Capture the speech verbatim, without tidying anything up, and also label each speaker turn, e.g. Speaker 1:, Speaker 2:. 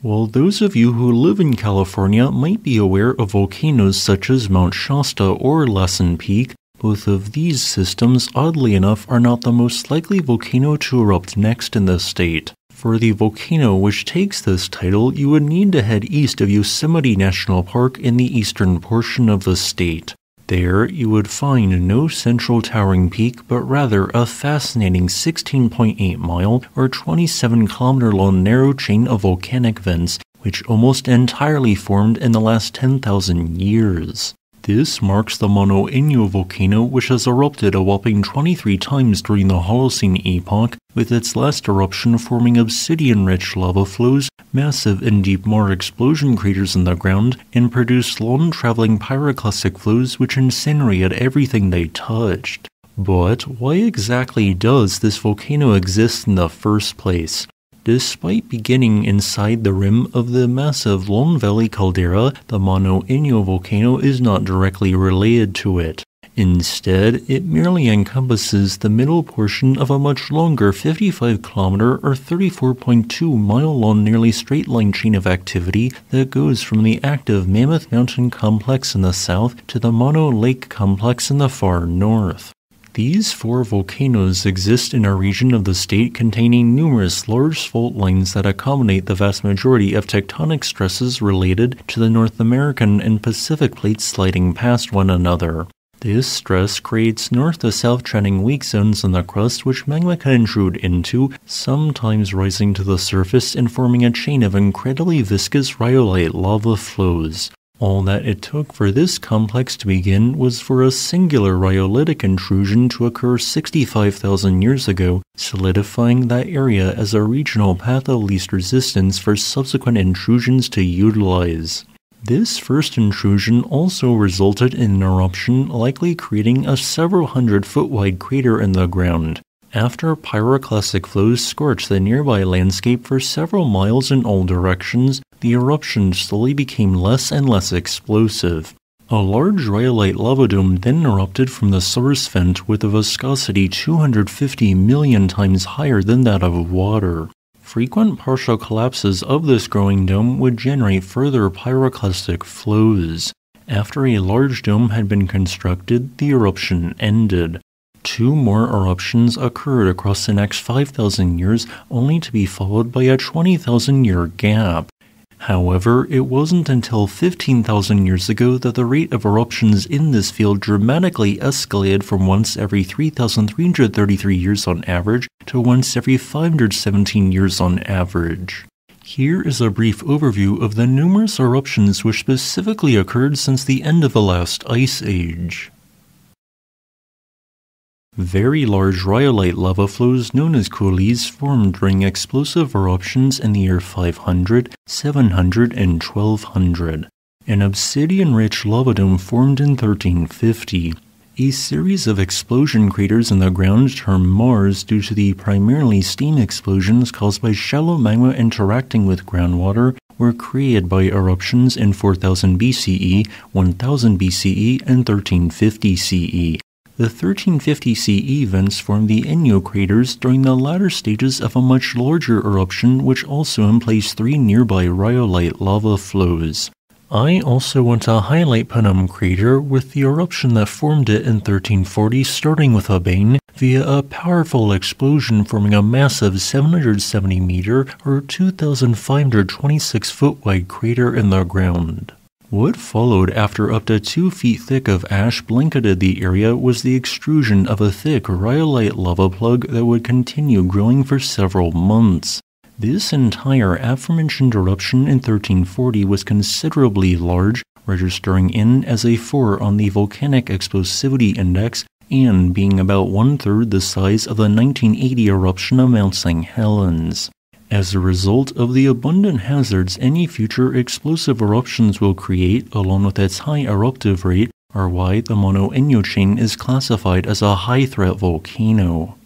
Speaker 1: Well, those of you who live in California might be aware of volcanoes such as Mount Shasta or Lassen Peak. Both of these systems, oddly enough, are not the most likely volcano to erupt next in the state. For the volcano which takes this title, you would need to head east of Yosemite National Park in the eastern portion of the state. There, you would find no central towering peak, but rather a fascinating sixteen point eight mile or twenty-seven kilometer long narrow chain of volcanic vents, which almost entirely formed in the last ten thousand years. This marks the Mono-Inyo volcano, which has erupted a whopping twenty-three times during the Holocene epoch, with its last eruption forming obsidian-rich lava flows, massive and deep more explosion craters in the ground, and produced long-traveling pyroclastic flows which incinerated everything they touched. But why exactly does this volcano exist in the first place? Despite beginning inside the rim of the massive Lone Valley caldera, the Mono-Inyo volcano is not directly related to it. Instead, it merely encompasses the middle portion of a much longer fifty-five kilometer or thirty-four point two mile long nearly straight line chain of activity that goes from the active Mammoth Mountain complex in the south to the Mono Lake complex in the far north. These four volcanoes exist in a region of the state containing numerous large fault lines that accommodate the vast majority of tectonic stresses related to the North American and Pacific plates sliding past one another. This stress creates north-to-south trending weak zones in the crust which magma can intrude into, sometimes rising to the surface and forming a chain of incredibly viscous rhyolite lava flows. All that it took for this complex to begin was for a singular rhyolitic intrusion to occur sixty-five thousand years ago, solidifying that area as a regional path of least resistance for subsequent intrusions to utilize. This first intrusion also resulted in an eruption, likely creating a several hundred foot wide crater in the ground. After pyroclastic flows scorched the nearby landscape for several miles in all directions, the eruption slowly became less and less explosive. A large rhyolite lava dome then erupted from the source vent with a viscosity two hundred fifty million times higher than that of water. Frequent partial collapses of this growing dome would generate further pyroclastic flows. After a large dome had been constructed, the eruption ended. Two more eruptions occurred across the next five thousand years, only to be followed by a twenty thousand year gap. However, it wasn't until fifteen thousand years ago that the rate of eruptions in this field dramatically escalated from once every three thousand three hundred thirty-three years on average to once every five hundred seventeen years on average. Here is a brief overview of the numerous eruptions which specifically occurred since the end of the last ice age. Very large rhyolite lava flows known as coulees formed during explosive eruptions in the year five hundred, seven hundred, and twelve hundred. An obsidian-rich lava dome formed in thirteen fifty. A series of explosion craters in the ground termed Mars due to the primarily steam explosions caused by shallow magma interacting with groundwater were created by eruptions in four thousand B C E, one thousand B C E, and thirteen fifty C E. The thirteen fifty C E vents formed the Inyo craters during the latter stages of a much larger eruption which also emplaced three nearby rhyolite lava flows. I also want to highlight Panum Crater with the eruption that formed it in thirteen forty starting with a bang via a powerful explosion forming a massive seven hundred seventy meter or two thousand five hundred twenty-six foot wide crater in the ground. What followed after up to two feet thick of ash blanketed the area was the extrusion of a thick rhyolite lava plug that would continue growing for several months. This entire aforementioned eruption in thirteen forty was considerably large, registering in as a four on the Volcanic Explosivity Index and being about one-third the size of the nineteen eighty eruption of Mount Saint Helens. As a result of the abundant hazards any future explosive eruptions will create, along with its high eruptive rate, are why the Mono-Inyo chain is classified as a high-threat volcano.